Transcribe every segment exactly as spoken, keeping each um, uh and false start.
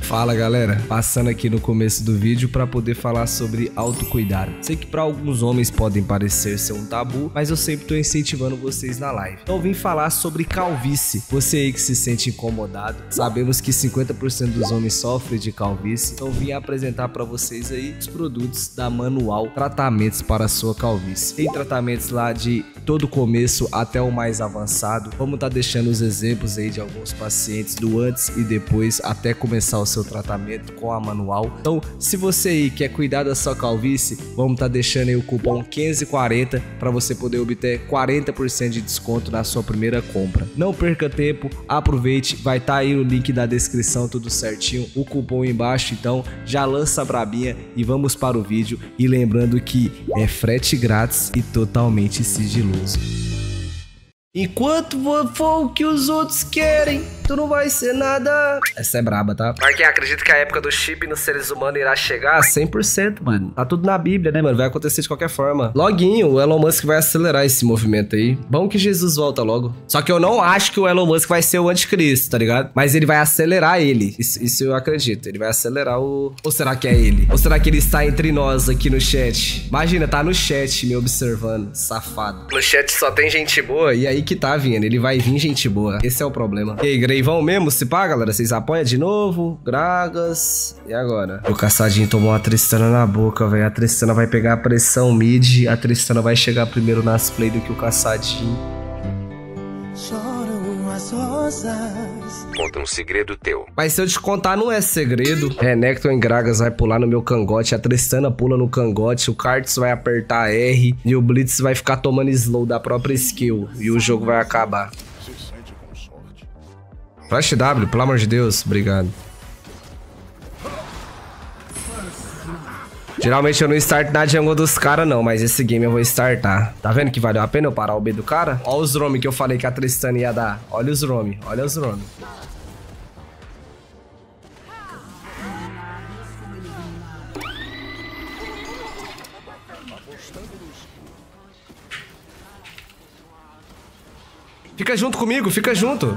Fala galera, passando aqui no começo do vídeo para poder falar sobre autocuidado. Sei que para alguns homens podem parecer ser um tabu, mas eu sempre tô incentivando vocês na live. Então eu vim falar sobre calvície. Você aí que se sente incomodado, sabemos que cinquenta por cento dos homens sofrem de calvície, então eu vim apresentar para vocês aí os produtos da Manual Tratamentos para a sua calvície. Tem tratamentos lá de todo o começo até o mais avançado. Vamos estar tá deixando os exemplos aí de alguns pacientes do antes e depois até começar o seu tratamento com a Manual. Então, se você aí quer cuidar da sua calvície, vamos estar tá deixando aí o cupom quinze quarenta para você poder obter quarenta por cento de desconto na sua primeira compra. Não perca tempo, aproveite, vai estar tá aí o link da descrição tudo certinho, o cupom embaixo, então já lança a brabinha e vamos para o vídeo. E lembrando que é frete grátis e totalmente sigiloso. Enquanto for o que os outros querem, tu não vai ser nada. Essa é braba, tá? Marquinhos, acredito que a época do chip nos seres humanos irá chegar cem por cento, mano. Tá tudo na Bíblia, né, mano? Vai acontecer de qualquer forma. Loguinho, o Elon Musk vai acelerar esse movimento aí. Bom que Jesus volta logo. Só que eu não acho que o Elon Musk vai ser o anticristo, tá ligado? Mas ele vai acelerar ele. Isso, isso eu acredito. Ele vai acelerar o... Ou será que é ele? Ou será que ele está entre nós aqui no chat? Imagina, tá no chat me observando. Safado. No chat só tem gente boa e aí que tá vindo. Ele vai vir gente boa. Esse é o problema. E aí, Grey, vão mesmo se pá, galera? Vocês apoiam de novo? Gragas. E agora? O Caçadinho tomou uma Tristana na boca, velho. A Tristana vai pegar a pressão mid. A Tristana vai chegar primeiro nas play do que o Caçadinho. Choram as rosas. Conta um segredo teu. Mas se eu te contar, não é segredo. Renekton e Gragas vai pular no meu cangote. A Tristana pula no cangote. O Karts vai apertar R. E o Blitz vai ficar tomando slow da própria skill. E o jogo vai acabar. Flash W, pelo amor de Deus. Obrigado. Geralmente eu não start na jungle dos caras não, mas esse game eu vou startar. Tá vendo que valeu a pena eu parar o B do cara? Olha os roam que eu falei que a Tristana ia dar. Olha os roam, olha os roam. Fica junto comigo, fica junto.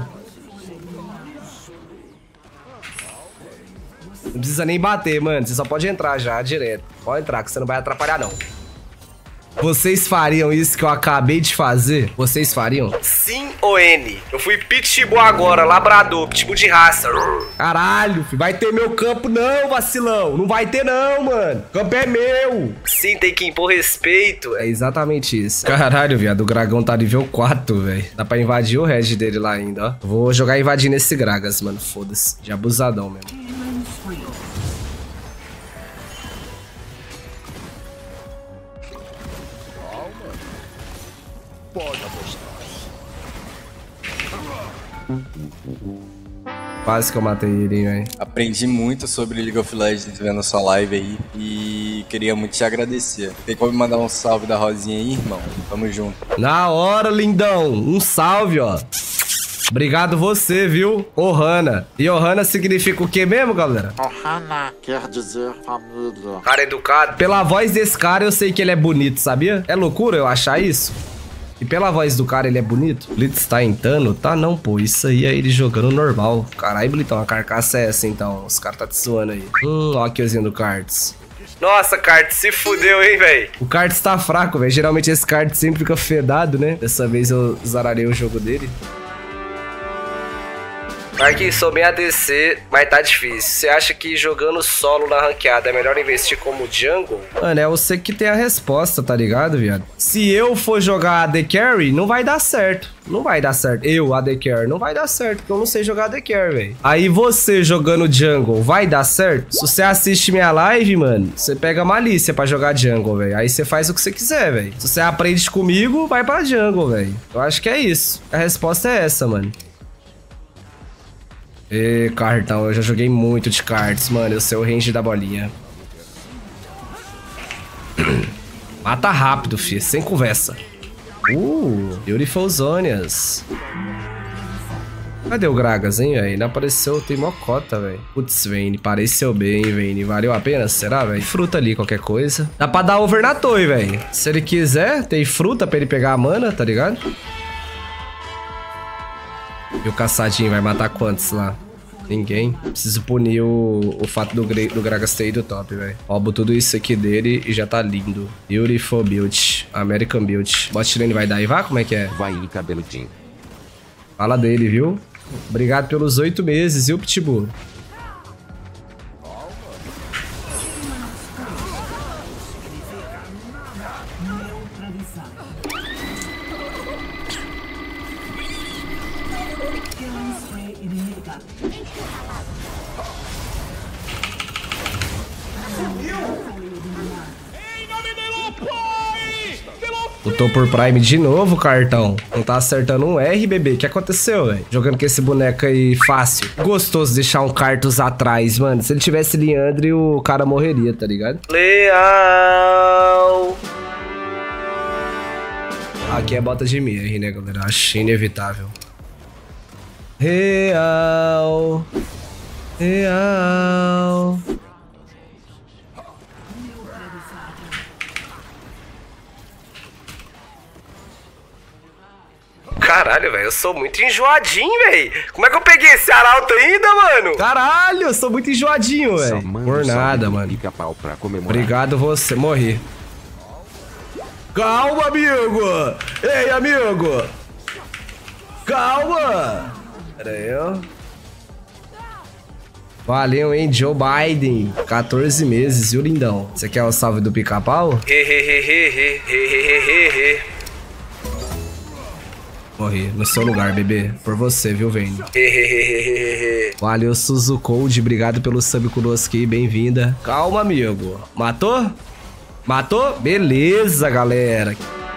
Não precisa nem bater, mano. Você só pode entrar já, direto. Pode entrar, que você não vai atrapalhar, não. Vocês fariam isso que eu acabei de fazer? Vocês fariam? Sim ou N? Eu fui pitbull agora, labrador, pitbull de raça. Caralho, filho. Vai ter meu campo não, vacilão. Não vai ter não, mano. O campo é meu. Sim, tem que impor respeito. É exatamente isso. Caralho, viado. O Dragão tá nível quatro, velho. Dá pra invadir o red dele lá ainda, ó. Vou jogar invadindo esse Gragas, mano. Foda-se. De abusadão mesmo. Pode apostar. Quase que eu matei ele, hein, velho. Aprendi muito sobre League of Legends vendo a sua live aí e queria muito te agradecer. Tem como me mandar um salve da Rosinha aí, irmão? Tamo junto. Na hora, lindão. Um salve, ó. Obrigado você, viu? Ohana. E Ohana significa o que mesmo, galera? Ohana quer dizer família. Cara educado. Pela voz desse cara, eu sei que ele é bonito, sabia? É loucura eu achar isso? E pela voz do cara, ele é bonito? Blitz tá entrando? Tá não, pô. Isso aí é ele jogando normal. Caralho, Blitão, a carcaça é essa, então. Os caras tá te zoando aí. Hum, ó a killzinha do Karts. Nossa, Karts, se fudeu, hein, velho? O Karts tá fraco, velho. Geralmente esse Karts sempre fica fedado, né? Dessa vez eu zararei o jogo dele. Marquinhos, sou bem A D C, mas tá difícil. Você acha que jogando solo na ranqueada é melhor investir como jungle? Mano, é você que tem a resposta, tá ligado, viado? Se eu for jogar A D Carry, não vai dar certo. Não vai dar certo. Eu, A D Carry, não vai dar certo, porque eu não sei jogar A D Carry, velho. Aí você jogando jungle, vai dar certo? Se você assiste minha live, mano, você pega malícia pra jogar jungle, velho. Aí você faz o que você quiser, velho. Se você aprende comigo, vai pra jungle, velho. Eu acho que é isso. A resposta é essa, mano. Ê, cartão, eu já joguei muito de cards, mano. Eu sei o range da bolinha. Mata rápido, fi, sem conversa. Uh, Beautiful Zonias. Cadê o Gragas, hein, velho? Não apareceu, tem mocota, velho. Putz, Vayne, pareceu bem, Vayne. Valeu a pena, será, velho? Fruta ali, qualquer coisa. Dá pra dar over na torre, velho. Se ele quiser, tem fruta pra ele pegar a mana, tá ligado? E o caçadinho vai matar quantos lá? Ninguém. Preciso punir o, o fato do, do Gragas ter ido top, velho. Roubo tudo isso aqui dele e já tá lindo. Beautiful build. American build. Bot lane vai dar e vá? Como é que é? Vai em cabeludinho. Fala dele, viu? Obrigado pelos oito meses, viu, Pitbull? Lutou por Prime de novo, cartão. Não tá acertando um R, bebê. O que aconteceu, velho? Jogando com esse boneco aí fácil. Gostoso deixar um Cartus atrás, mano. Se ele tivesse Liandre, o cara morreria, tá ligado? Leal. Aqui é bota de M R, né, galera? Acho inevitável. Real. Real. Caralho, velho, eu sou muito enjoadinho, velho. Como é que eu peguei esse arauto ainda, mano? Caralho, eu sou muito enjoadinho, velho. Por nada, mano. Obrigado você, morri. Calma, amigo. Ei, amigo. Calma. Pera aí, ó. Valeu, hein, Joe Biden. quatorze meses, viu, lindão? Você quer o salve do pica-pau? Morri, no seu lugar, bebê. Por você, viu, Vayne? Valeu, Suzu Code. Obrigado pelo sub conosco aí, bem-vinda. Calma, amigo. Matou? Matou? Beleza, galera.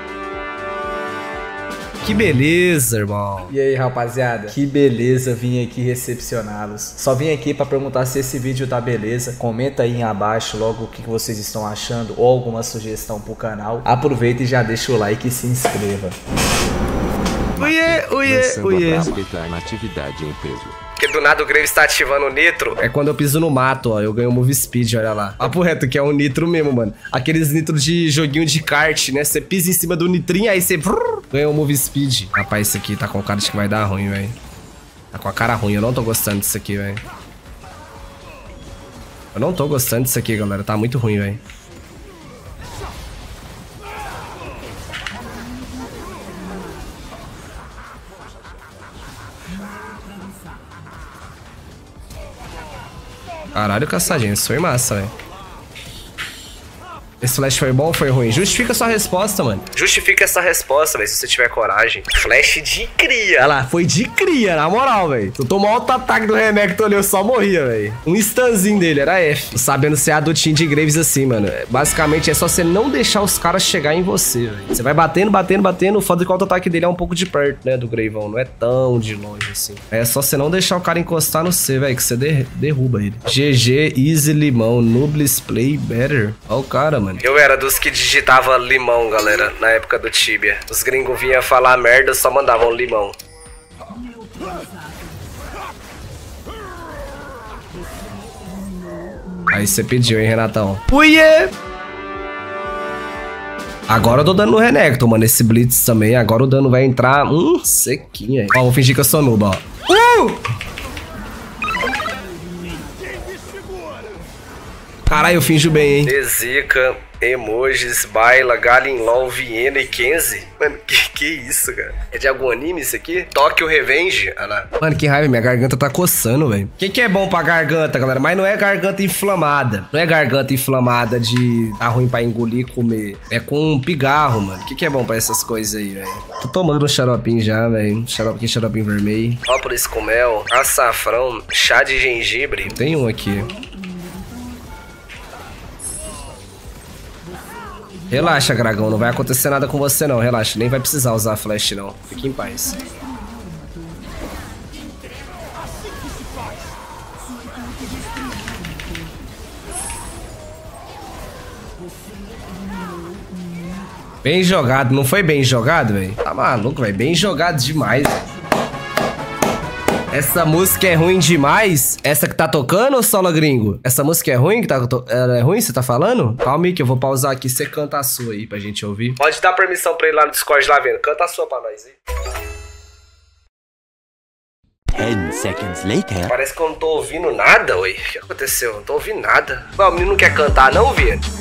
Que beleza, irmão. E aí, rapaziada? Que beleza vim aqui recepcioná-los. Só vim aqui pra perguntar se esse vídeo tá beleza. Comenta aí abaixo logo o que vocês estão achando ou alguma sugestão pro canal. Aproveita e já deixa o like e se inscreva. Uiê, uiê, uiê. Atividade em peso. Porque do nada o Graves tá ativando o nitro. É quando eu piso no mato, ó. Eu ganho move speed, olha lá. Papo reto, que é um nitro mesmo, mano. Aqueles nitros de joguinho de kart, né? Você pisa em cima do nitrinho, aí você ganha um move speed. Rapaz, isso aqui tá com cara de que vai dar ruim, velho. Tá com a cara ruim. Eu não tô gostando disso aqui, velho. Eu não tô gostando disso aqui, galera. Tá muito ruim, velho. Caralho, caçadinho, isso foi massa, velho. Esse flash foi bom ou foi ruim? Justifica a sua resposta, mano. Justifica essa resposta, velho, se você tiver coragem. Flash de cria. Olha lá, foi de cria, na moral, velho. Tu tomou alto ataque do Renekton ali, eu só morria, velho. Um stunzinho dele, era F. Sabendo ser adultinho de Graves assim, mano. Basicamente, é só você não deixar os caras chegar em você, velho. Você vai batendo, batendo, batendo. O foda é que o auto-ataque dele é um pouco de perto, né, do Gravão. Não é tão de longe, assim. É só você não deixar o cara encostar no C, velho, que você der derruba ele. G G, Easy Limão, Nublis Play Better. Olha o cara, mano. Eu era dos que digitava limão, galera, na época do Tibia. Os gringos vinham falar merda, só mandavam limão. Aí você pediu, hein, Renatão? Uiê! Agora eu tô dando no Renekton, mano. Esse Blitz também. Agora o dano vai entrar... Hum, sequinho aí. Ó, vou fingir que eu sou noob, ó. Uh! Caralho, eu finjo bem, hein? Zica, emojis, baila, Galinlol, Viena e Kenzie. Mano, que que isso, cara? É de algum anime isso aqui? Tokyo Revenge? Ah lá. Mano, que raiva, minha garganta tá coçando, velho. O que que é bom pra garganta, galera? Mas não é garganta inflamada. Não é garganta inflamada de tá ruim pra engolir e comer. É com pigarro, mano. O que que é bom pra essas coisas aí, velho? Tô tomando um xaropinho já, velho. Xaropinho, xaropinho vermelho. Própolis com mel, açafrão, chá de gengibre. Tem um aqui. Relaxa, Dragão, não vai acontecer nada com você não, relaxa, nem vai precisar usar flash não, fique em paz. Bem jogado, não foi bem jogado, velho? Tá maluco, velho, bem jogado demais, velho. Essa música é ruim demais? Essa que tá tocando, ou solo gringo? Essa música é ruim? Que tá to... Ela é ruim, você tá falando? Calma aí que eu vou pausar aqui, você canta a sua aí pra gente ouvir. Pode dar permissão pra ele lá no Discord lá vendo. Canta a sua pra nós aí. Ten seconds later. Parece que eu não tô ouvindo nada, oi. O que aconteceu? Eu não tô ouvindo nada. Ué, o menino não quer cantar não, Vieira?